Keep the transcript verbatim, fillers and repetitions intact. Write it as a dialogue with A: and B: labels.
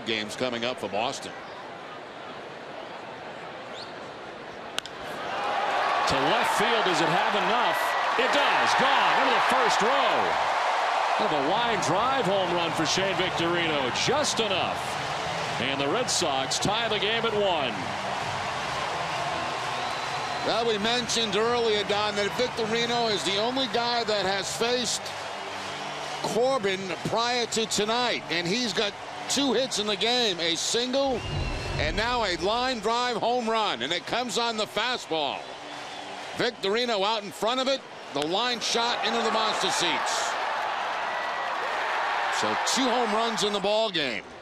A: games coming up for Boston.
B: To left field, does it have enough? It does. Gone into the first row. Kind of a line drive home run for Shane Victorino. Just enough. And the Red Sox tie the game at one.
A: Well, we mentioned earlier, Don, that Victorino is the only guy that has faced Corbin prior to tonight. And he's got two hits in the game, a single and now a line drive home run. And it comes on the fastball. Victorino out in front of it. The line shot into the monster seats. So two home runs in the ball game.